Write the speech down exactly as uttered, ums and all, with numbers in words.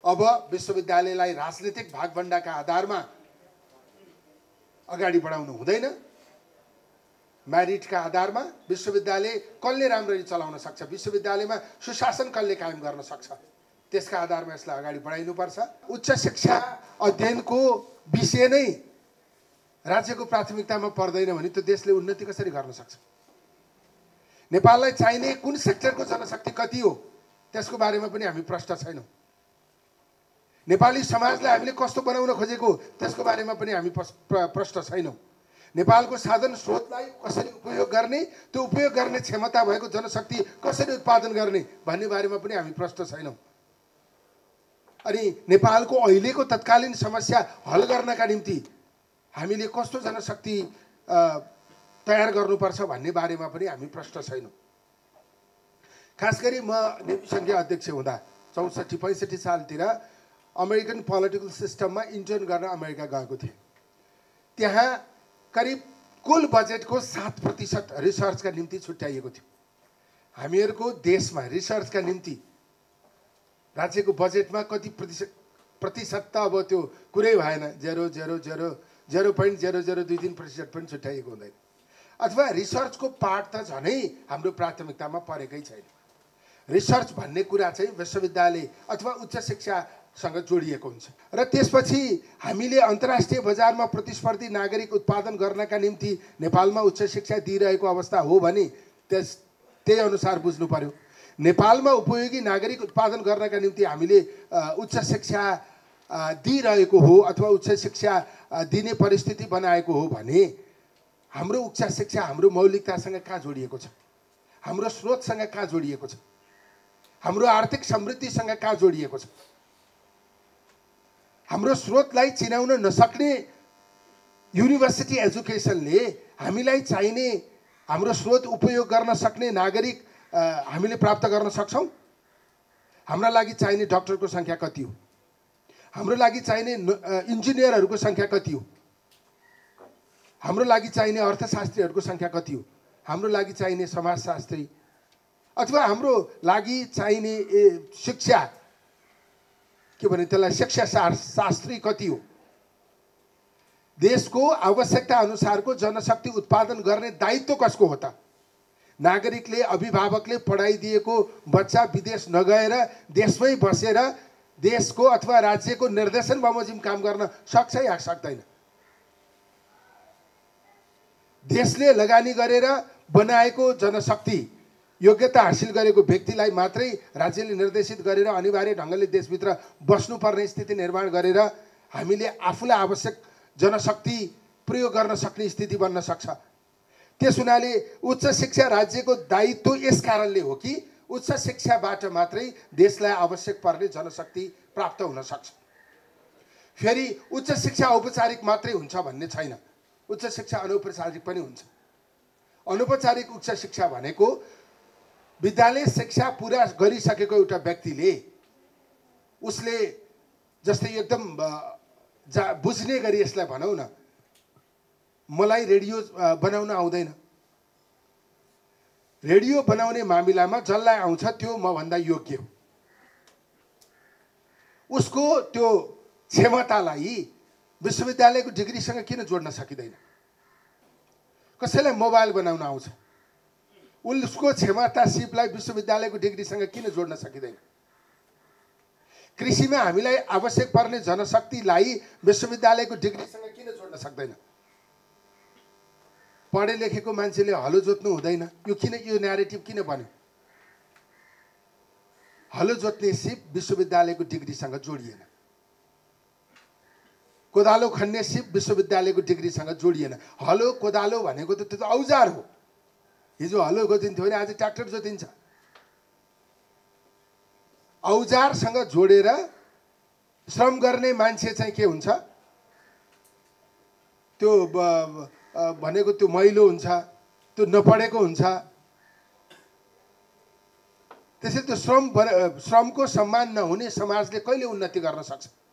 अब विश्वविद्यालयलाई राजनीतिक भागभण्डाका आधारमा अगाडि बढाउनु हुँदैन। मेरिटका आधारमा विश्वविद्यालय कसले राम्ररी चलाउन सक्छ, विश्वविद्यालयमा सुशासन कसले कायम गर्न सक्छ, त्यसका आधारमा यसलाई अगाडि बढाइनुपर्छ। उच्च शिक्षा अध्ययनको विषय नै राज्यको प्राथमिकतामा पर्दैन भने त्यो देशले उन्नति कसरी गर्न सक्छ? नेपाललाई चाहिने कुन सेक्टरको जनशक्ति कति हो त्यसको बारेमा पनि हामी प्रष्ट छैनौँ। नेपाली समाजलाई हामीले कस्तो बनाउन खोजेको त्यसको बारेमा पनि हामी प्रष्ट छैनौँ। नेपालको साधन स्रोतलाई कसरी उपयोग गर्ने, त्यो उपयोग गर्ने क्षमता भएको जनशक्ति कसरी उत्पादन गर्ने भन्ने बारेमा पनि हामी प्रष्ट छैनौँ। अनि नेपालको अहिलेको तत्कालीन समस्या हल गर्नका निम्ति हामीले कस्तो जनशक्ति तयार गर्नुपर्छ भन्ने बारेमा पनि हामी प्रष्ट छैनौँ। खास गरी म नेवी सङ्घीय अध्यक्ष हुँदा चौसठी पैँसठी सालतिर अमेरिकन पोलिटिकल सिस्टममा इन्टर्न गर्न अमेरिका गएको थिएँ। त्यहाँ करिब कुल बजेटको सात प्रतिशत रिसर्चका निम्ति छुट्याइएको थियो। हामीहरूको देशमा रिसर्चका निम्ति राज्यको बजेटमा कति प्रतिशत प्रतिशत त अब त्यो कुरै भएन, zero zero zero zero point zero zero दुई तिन प्रतिशत पनि छुट्याइएको हुँदैन। अथवा रिसर्चको पार्ट त झनै हाम्रो प्राथमिकतामा परेकै छैन। रिसर्च भन्ने कुरा चाहिँ विश्वविद्यालय अथवा उच्च शिक्षासँग जोडिएको हुन्छ र त्यसपछि हामीले अन्तर्राष्ट्रिय बजारमा प्रतिस्पर्धी नागरिक उत्पादन गर्नका निम्ति नेपालमा उच्च शिक्षा दिइरहेको अवस्था हो भने त्यस त्यही अनुसार बुझ्नु पर्यो। नेपालमा उपयोगी नागरिक उत्पादन गर्नका निम्ति हामीले उच्च शिक्षा दिइरहेको हो अथवा उच्च शिक्षा दिने परिस्थिति बनाएको हो भने हाम्रो उच्च शिक्षा हाम्रो मौलिकतासँग कहाँ जोडिएको छ, हाम्रो स्रोतसँग कहाँ जोडिएको छ, हाम्रो आर्थिक समृद्धिसँग कहाँ जोडिएको छ? हाम्रो स्रोतलाई चिनाउन नसक्ने युनिभर्सिटी एजुकेसनले हामीलाई चाहिने हाम्रो स्रोत उपयोग गर्न सक्ने नागरिक हामीले प्राप्त गर्न सक्छौँ? हाम्रा लागि चाहिने डाक्टरको सङ्ख्या कति हो, हाम्रो लागि चाहिने इन्जिनियरहरूको सङ्ख्या कति हो, हाम्रो लागि चाहिने अर्थशास्त्रीहरूको सङ्ख्या कति हो, हाम्रो लागि चाहिने समाजशास्त्री अथवा हाम्रो लागि चाहिने शिक्षा के भने त्यसलाई शिक्षा शास्त्री कति हो? देशको आवश्यकता अनुसारको जनशक्ति उत्पादन गर्ने दायित्व कसको हो त? नागरिकले अभिभावकले पढाइदिएको बच्चा विदेश नगएर देशमै बसेर देशको अथवा राज्यको निर्देशन बमोजिम काम गर्न सक्छ या सक्दैन? देशले लगानी गरेर बनाएको जनशक्ति योग्यता हासिल गरेको व्यक्तिलाई मात्रै राज्यले निर्देशित गरेर अनिवार्य ढङ्गले देशभित्र बस्नुपर्ने स्थिति निर्माण गरेर हामीले आफूलाई आवश्यक जनशक्ति प्रयोग गर्न सक्ने स्थिति बन्न सक्छ। त्यस हुनाले उच्च शिक्षा राज्यको दायित्व यस कारणले हो कि उच्च शिक्षाबाट मात्रै देशलाई आवश्यक पर्ने जनशक्ति प्राप्त हुन सक्छ। फेरि उच्च शिक्षा औपचारिक मात्रै हुन्छ भन्ने छैन, उच्च शिक्षा अनौपचारिक पनि हुन्छ। अनौपचारिक उच्च शिक्षा भनेको विद्यालय शिक्षा पुरा गरिसकेको एउटा व्यक्तिले उसले जस्तै एकदम जा बुझ्ने गरी यसलाई भनौँ न, मलाई रेडियो बनाउन आउँदैन, रेडियो बनाउने मामिलामा जसलाई आउँछ त्यो मभन्दा योग्य हो, उसको त्यो क्षमतालाई विश्वविद्यालयको डिग्रीसँग किन जोड्न सकिँदैन? कसैलाई मोबाइल बनाउन आउँछ, उसको क्षमता सिपलाई विश्वविद्यालयको डिग्रीसँग किन जोड्न सकिँदैन? कृषिमा हामीलाई आवश्यक पर्ने जनशक्तिलाई विश्वविद्यालयको डिग्रीसँग किन जोड्न सक्दैन? पढे लेखेको मान्छेले हलो जोत्नु हुँदैन, यो किन यो न्यारेटिभ किन बन्यो? हलो जोत्ने सिप विश्वविद्यालयको डिग्रीसँग जोडिएन, कोदालो खन्ने सिप विश्वविद्यालयको डिग्रीसँग जोडिएन। हलो कोदालो भनेको त त्यो त औजार हो। हिजो हलो जोतिन्थ्यो भने आज ट्र्याक्टर जोतिन्छ। औजारसँग जोडेर श्रम गर्ने मान्छे चाहिँ के हुन्छ? त्यो भनेको त्यो मैलो हुन्छ, त्यो नपढेको हुन्छ। त्यसैले त्यो श्रम श्रमको सम्मान नहुने समाजले कहिले उन्नति गर्न सक्छ?